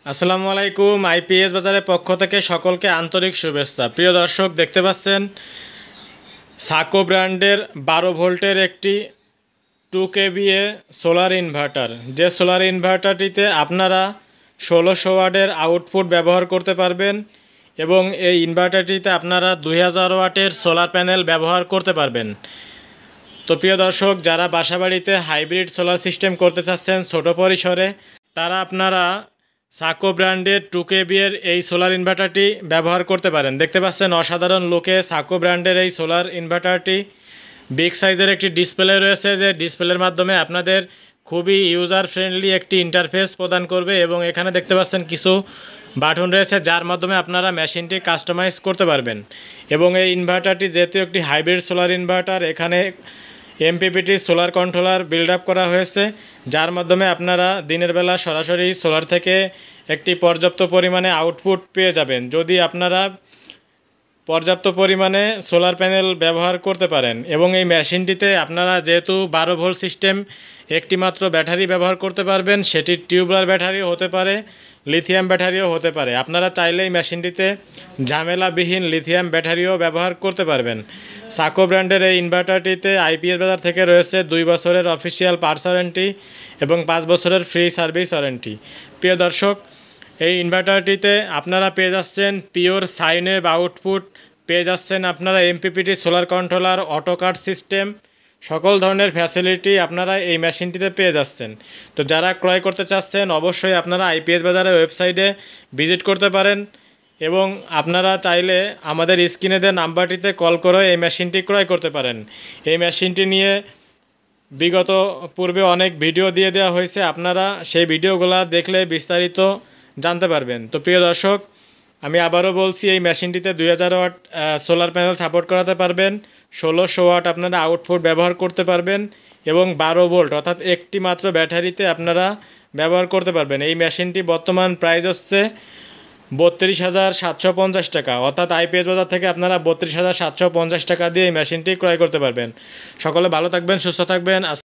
আসসালামু আলাইকুম। আইপিএস বাজারের পক্ষ থেকে সকলকে আন্তরিক শুভেচ্ছা। প্রিয় দর্শক, দেখতে পাচ্ছেন সাকো ব্র্যান্ডের 12 ভোল্টের একটি 2 kVA সোলার ইনভার্টার। যে সোলার ইনভার্টারটিতে আপনারা 1600 ওয়াটের আউটপুট ব্যবহার করতে পারবেন এবং এই ইনভার্টারটিতে আপনারা 2000 ওয়াটের সোলার প্যানেল ব্যবহার করতে পারবেন। তো প্রিয় দর্শক, যারা বাসাবাড়িতে হাইব্রিড সোলার সিস্টেম করতে চাচ্ছেন ছোট পরিসরে, তারা আপনারা সাকো ব্র্যান্ডের 2 kVA এই সোলার ইনভার্টারটি ব্যবহার করতে পারেন। দেখতে পাচ্ছেন অসাধারণ লুকে সাকো ব্র্যান্ডের এই সোলার ইনভার্টারটি। বিগ সাইজের একটি ডিসপ্লে রয়েছে, যে ডিসপ্লের মাধ্যমে আপনাদের খুবই ইউজার ফ্রেন্ডলি একটি ইন্টারফেস প্রদান করবে এবং এখানে দেখতে পাচ্ছেন কিছু বাটন রয়েছে, যার মাধ্যমে আপনারা মেশিনটি কাস্টমাইজ করতে পারবেন। এবং এই ইনভার্টারটি যেহেতু একটি হাইব্রিড সোলার ইনভার্টার, এখানে MPPT solar controller build up করা হয়েছে, যার মাধ্যমে আপনারা দিনের বেলা সরাসরি সোলার থেকে একটি পর্যাপ্ত পরিমাণে আউটপুট পেয়ে যাবেন যদি আপনারা পর্যাপ্ত পরিমাণে সোলার প্যানেল ব্যবহার করতে পারেন। এবং এই মেশিনটিতে আপনারা যেহেতু 12 ভোল্ট সিস্টেম, একটি মাত্র ব্যাটারি ব্যবহার করতে পারবেন, সেটি টিউবওয়েল ব্যাটারিও হতে পারে, লিথিয়াম ব্যাটারিও হতে পারে। আপনারা চাইলেই মেশিনটিতে ঝামেলাবিহীন লিথিয়াম ব্যাটারিও ব্যবহার করতে পারবেন। সাকো ব্র্যান্ডের এই ইনভার্টারটিতে IPS বাজার থেকে রয়েছে 2 বছরের অফিসিয়াল পার্টস ওয়ারেন্টি এবং 5 বছরের ফ্রি সার্ভিস ওয়ারেন্টি। প্রিয় দর্শক, এই ইনভার্টারটিতে আপনারা পেয়ে যাচ্ছেন পিওর সাইন ওয়েভ আউটপুট, পেয়ে যাচ্ছেন আপনারা MPPT solar controller, auto cut system, সকল ধরনের ফ্যাসিলিটি আপনারা এই মেশিনটিতে পেয়ে যাচ্ছেন। তো যারা ক্রয় করতে চাচ্ছেন, অবশ্যই আপনারা IPS বাজারের ওয়েবসাইটে ভিজিট করতে পারেন এবং আপনারা চাইলে আমাদের স্ক্রিনে দেওয়া নাম্বারটিতে কল করে এই মেশিনটি ক্রয় করতে পারেন। এই মেশিনটি নিয়ে বিগত পূর্বে অনেক ভিডিও দিয়ে দেওয়া হয়েছে, আপনারা সেই ভিডিওগুলো দেখলে বিস্তারিত জানতে পারবেন। তো প্রিয় দর্শক, আমি আবারও বলছি, এই মেশিনটিতে 2000 ওয়াট সোলার প্যানেল সাপোর্ট করাতে পারবেন, 1600 ওয়াট আপনারা আউটপুট ব্যবহার করতে পারবেন এবং 12 ভোল্ট অর্থাৎ একটি মাত্র ব্যাটারিতে আপনারা ব্যবহার করতে পারবেন। এই মেশিনটি বর্তমান প্রাইস হচ্ছে 32,750 টাকা, অর্থাৎ IPS বাজার থেকে আপনারা 32,750 টাকা দিয়ে এই মেশিনটি ক্রয় করতে পারবেন। সকলে ভালো থাকবেন, সুস্থ থাকবেন।